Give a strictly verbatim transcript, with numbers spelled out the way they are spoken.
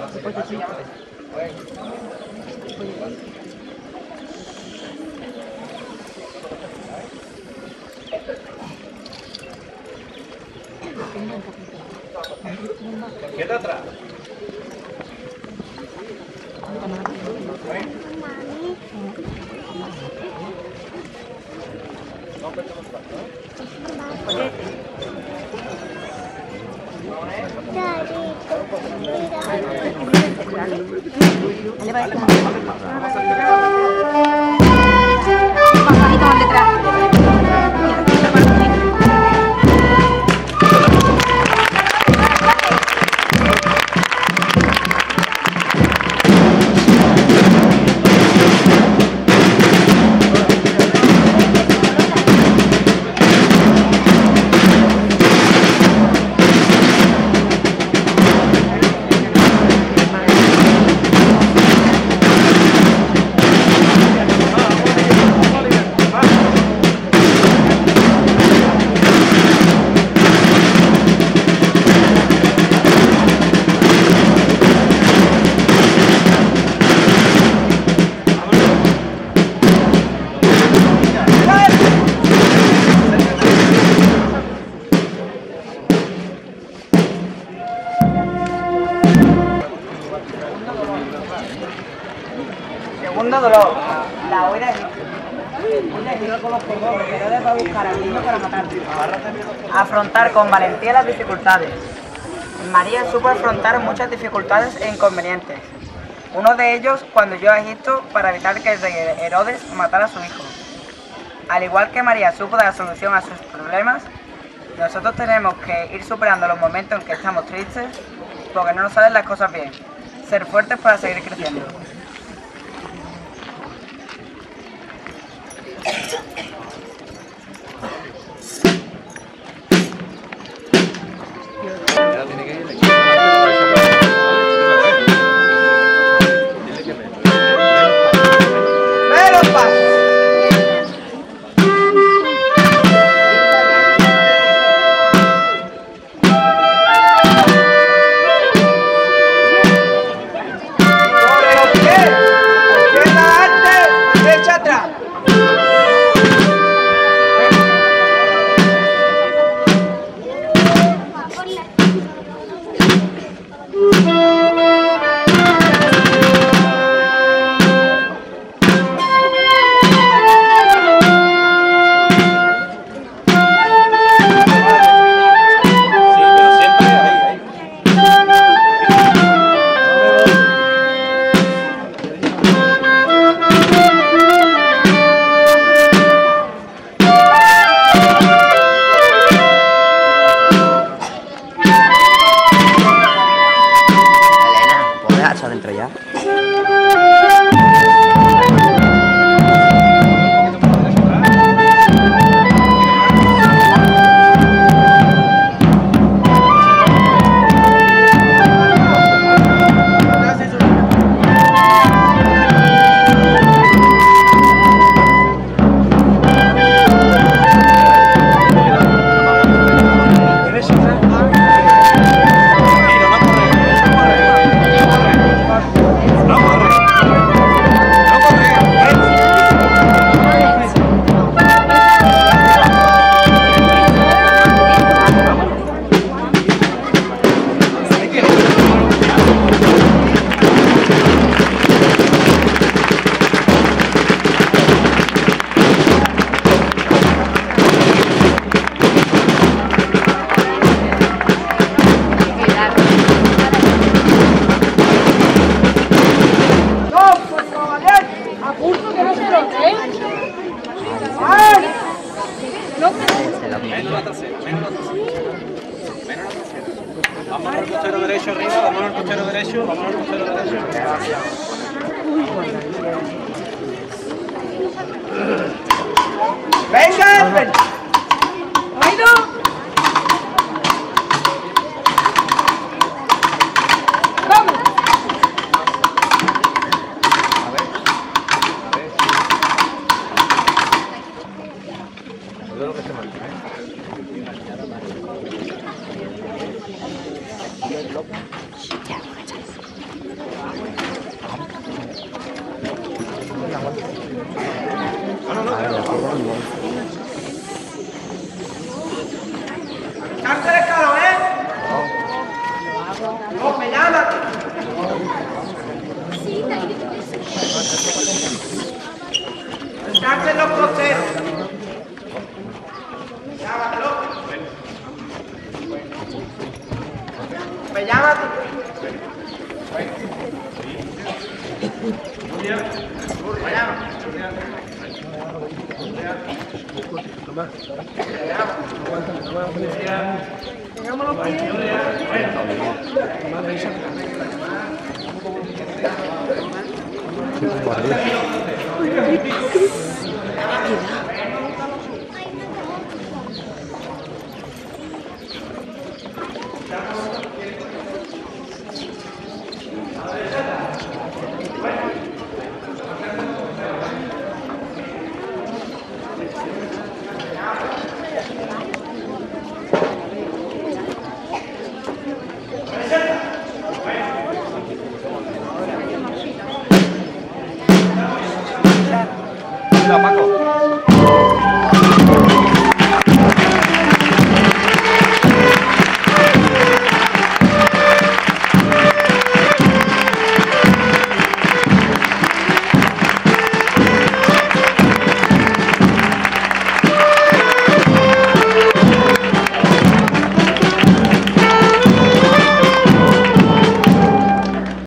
Queda atrás. Segundo dolor, la huida de Egipto. Con los temores, Herodes va a buscar al niño para matarlo. Afrontar con valentía las dificultades. María supo afrontar muchas dificultades e inconvenientes. Uno de ellos cuando llegó a Egipto para evitar que el rey Herodes matara a su hijo. Al igual que María supo dar solución a sus problemas, nosotros tenemos que ir superando los momentos en que estamos tristes porque no nos salen las cosas bien. Ser fuertes para seguir creciendo. Vamos al cochero derecho arriba, vamos al cochero derecho, vamos al cochero derecho. ¡Venga! ¡Oído! ¡Vamos! A ver, a ver. Todo lo que se marca, ¿eh? Hola, Paco.